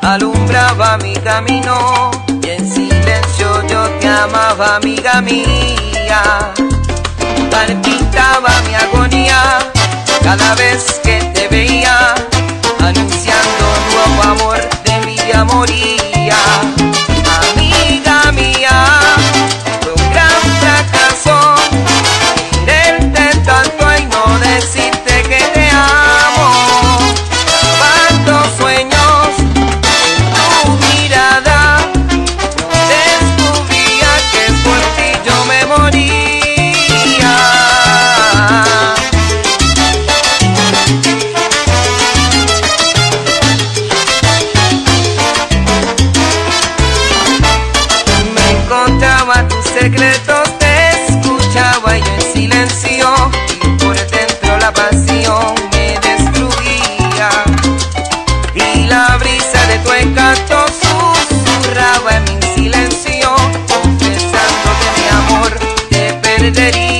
alumbraba mi camino y en silencio yo te amaba, amiga mía. Palpitaba mi agonía cada vez que te veía, anunciando nuevo amor, de mi vida moría. Amiga mía, fue un gran fracaso quererte tanto y no decirte que te amo. Cuántos sueños en tu mirada, no descubría que por ti yo me moría. Encontraba tus secretos, te escuchaba yo en silencio, y por dentro la pasión me destruía. Y la brisa de tu encanto susurraba en mi silencio, confesando que mi amor te perdería.